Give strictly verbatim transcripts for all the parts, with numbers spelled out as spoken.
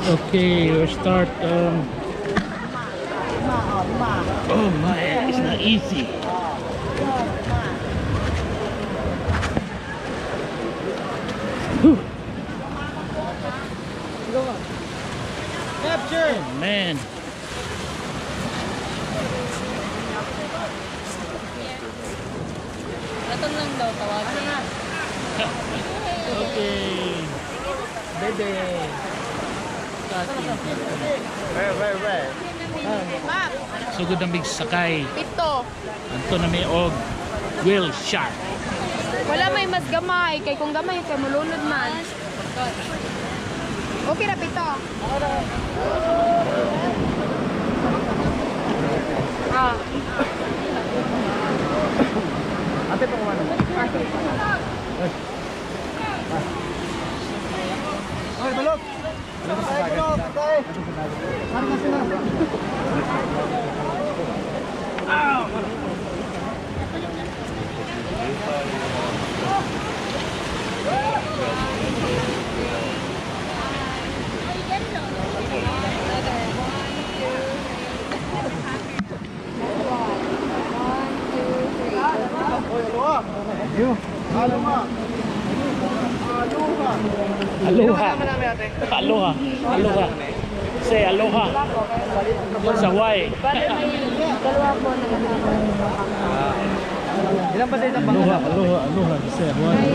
Okay, we start. Um, oh my, it's not easy. Whew. Capture! Oh, man. Raton lang daw, tawagin. Okay. Bebe. Where, where, where? Map! Sugod ang big sakay. Pito. Anto na may og whale shark. Wala may mas gamay. Kay kung gamay, kay mulunod man. Okay na, pito. Ah. Ate pa kumano. Ay, balot! Ay, balot! Ay! Saan na sila? Ow! Aloha. Aloha. Aloha. Aloha. Say aloha. Sa Hawaii. Dalawa po Ilan ba sa isang Aloha. Aloha. Aloha. Sa Hawaii.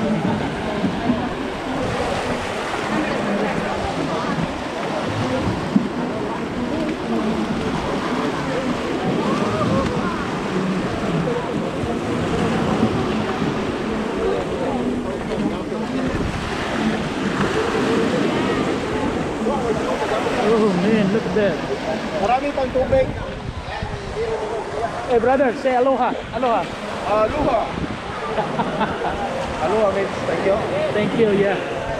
Oh man, look at that. Marami pang tubig. Hey brother, say aloha. Aloha. Aloha. Aloha means thank you. Thank you, yeah.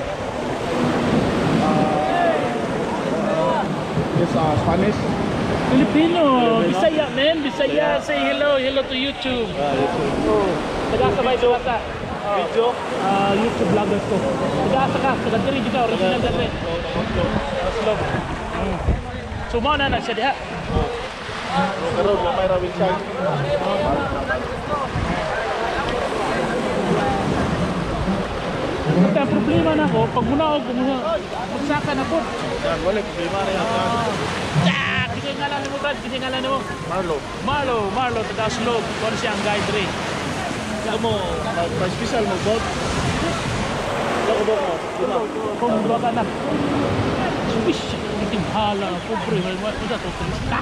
This uh, Spanish. Filipino, Bisaya man, Bisaya. Say hello, hello to YouTube. Oh, taga-sabay sa wasa. Video. Ah, YouTube vloggers ko. Taga-asa ka, taga-diri juga, original diri. Oslo. Mm. So mo na na siya diha. Karon lamay ra wheelchair. Ang problema na ko, pag munaog ko muna, magsaka na po. Yan, wala problema na yan. Ah, kasi ngalan mo Brad, kasi ngalan mo. Marlo. Marlo, Marlo, taga Oslo. Kung siya ang guide rin. Sa mo, pa-special mo bot. Wala ko bot mo. Dito. Kung dua ka na. Swish, itim hala, pobre, wala ko to turista.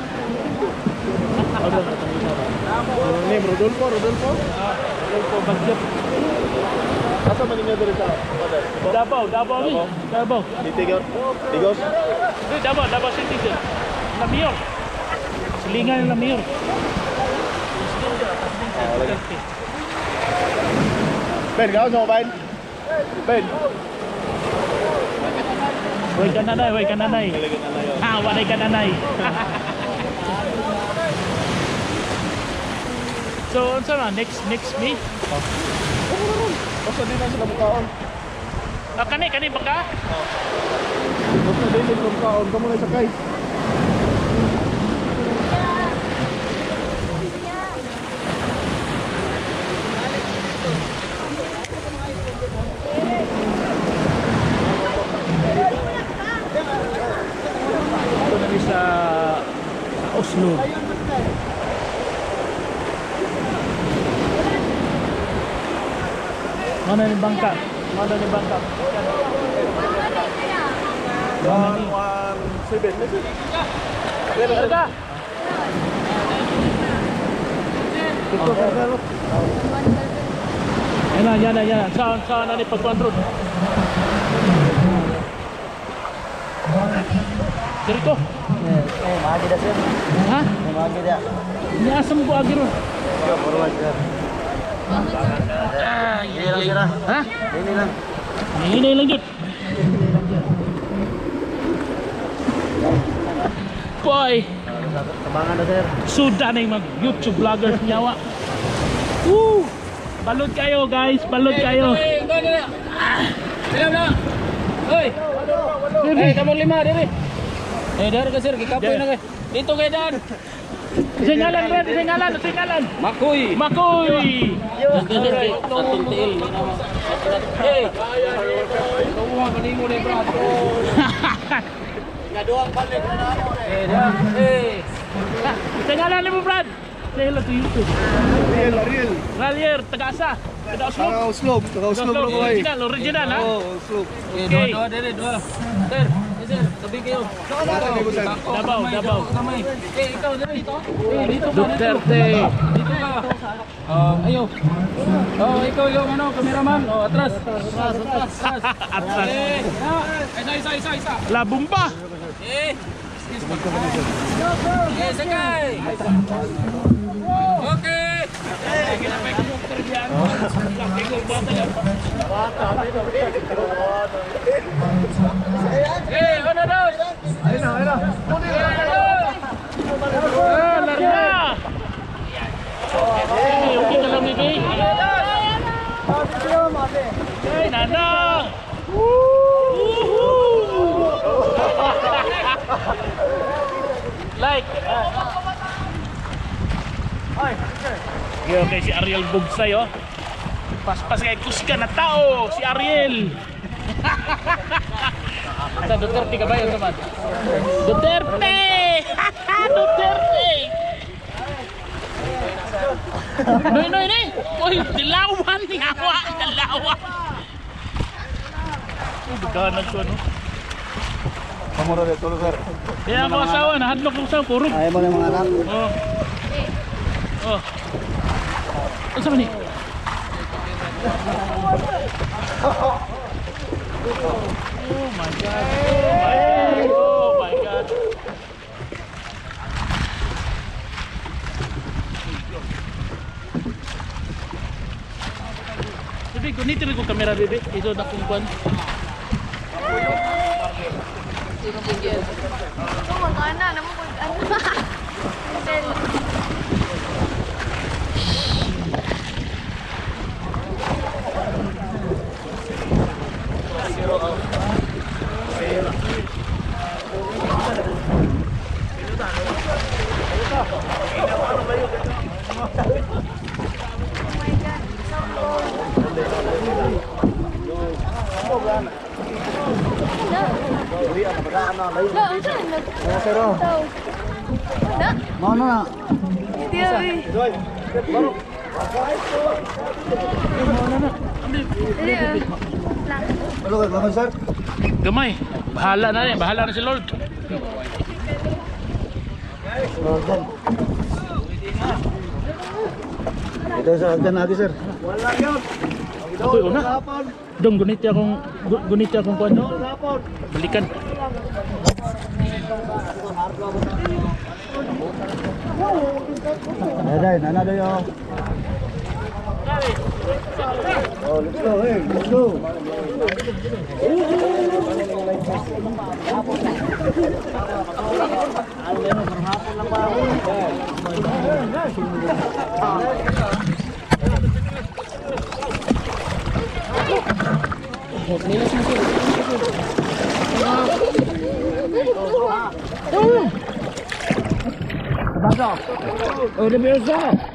Name Rodolfo, Rodolfo. Ah, Rodolfo Bagyo. Asa man ninyo diri sa Padar? Davao, Davao ni. Davao. Ditigor. Digos. Di Davao, Davao City din. Lamior. Silingan yung Lamior. Ben, gawa sa mobile. Ben. Hoy kananay, hoy kananay. Ah, walay kananay. So, unsa man next next meet? Basta din na sila mukhaon. Ah, kani kani baka? Basta din sila mukhaon. Kamu na sakay. Ito na rin sa Oslo. Mana ni bangka? Mana ni bangka? One, one, seven. Ada. Ito ka na. Yan na, yan na, yan na. Saan, saan na ni pag-control? Dito. Eh, magi dah sir. Ha? Eh, magi dah. Ini asam ko agiro. Yo, forward sir. Ah, Ini lang sir. ha? Ini lang. Ini lang jud. Boy, Tabangan dah sir. sudah na yung mag-YouTube vloggers nyawa. Woo! Balot kayo guys, balot kayo. Hey, go na. Bilang na. Hoy. Diri. kamu lima, diri. Eh, dar ka sir, gikapoy na kay. Dito kay Dan. Singalan, Brad. Singalan. Singalan. Makoy. Makoy. Alright, atong tiil. Eh. Kuha ka nimo ni Brad. Ngaduang balik na namo eh. Eh. Singalan mo, Brad. Say hello to YouTube. Ariel, Ariel. Ralier, taga-asa. Taga-Oslo. Taga Oslo, taga Oslo Oslo, ko ay. Original, original, ha? Oo, Oslo. Eh, dua, dua, diri, dua. Sir, eh, sir, tabi kayo. Davao, Davao. Kamay. Eh, ikaw diri dito. Eh, dito ka. Duterte. Dito ka. Oh, ayo. Oh, ikaw yung ano, cameraman. Oh, atras. Atras, atras. Atras. Eh, ah, isa, isa, isa, isa. Labong pa. Eh. Eh, sakay. Okay. Eh, ano daw? Ayun na, ayun na. Ah, larga. Okay, okay ka lang, Bibi. Ay, nanang. Like. Okay, okay, si Ariel Bugsay, oh. Paspas kay Kuska na tao, si Ariel. Sa Duterte ka ba yun naman? Duterte! Duterte! Noy, noy, noy! Uy, dilawan ni Awa! Dilawan! Uy, baganan ko, no? Kamura dito, sir. Kaya ako asawa, nahadlok ko sa purong. Ayaw mo ng mga anak. Oh. Oh. Ano sa mani? Oh my God. Oh my God. Bibi, kunitin ko kamera, Bibi. Ito na kung kwan. Oh, magana naman kung ano. Mau na. Ano ka, laman, sir? Gamay. Bahala na rin. Bahala na si Lord. Lordan. Ito sa hagdan natin, sir. Wala yun. Ako yun na. Dong, gunit akong, gu- gunit akong kwan. Balikan. Ayan, nana doon yun. Oh, let's go, hey, let's go. Oh, the beer's up.